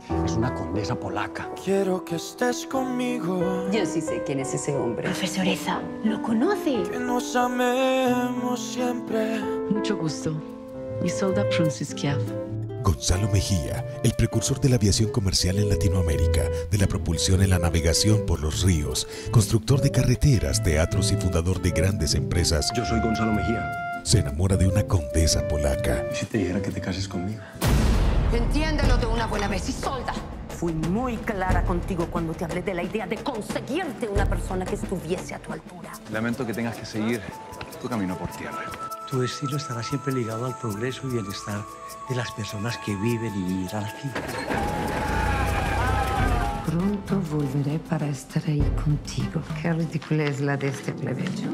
Es una condesa polaca. Quiero que estés conmigo. Yo sí sé quién es ese hombre. Profesoresa, ¿lo conoce? Que nos amemos siempre. Mucho gusto. Isolda Prunskiav. Gonzalo Mejía, el precursor de la aviación comercial en Latinoamérica, de la propulsión en la navegación por los ríos, constructor de carreteras, teatros y fundador de grandes empresas. Yo soy Gonzalo Mejía. Se enamora de una condesa polaca. ¿Y si te dijera que te cases conmigo? Entiéndelo de una buena vez, Isolda. Fui muy clara contigo cuando te hablé de la idea de conseguirte una persona que estuviese a tu altura. Lamento que tengas que seguir tu camino por tierra. Tu destino estará siempre ligado al progreso y bienestar de las personas que viven y vivirán aquí. Pronto volveré para estar ahí contigo. Qué ridícula es la de este plebeyo.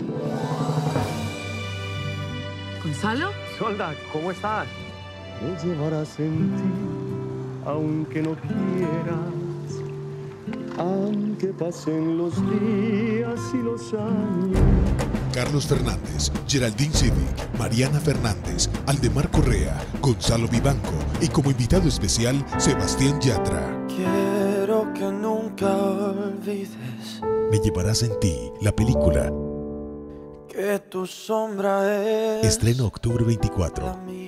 ¿Gonzalo? Isolda, ¿cómo estás? Me llevarás en ti, aunque no quieras, aunque pasen los días y los años. Carlos Fernández, Geraldine Civic, Mariana Fernández, Aldemar Correa, Gonzalo Vivanco y como invitado especial, Sebastián Yatra. Quiero que nunca olvides Me llevarás en ti, la película. que tu sombra es Estreno octubre 24. la mía.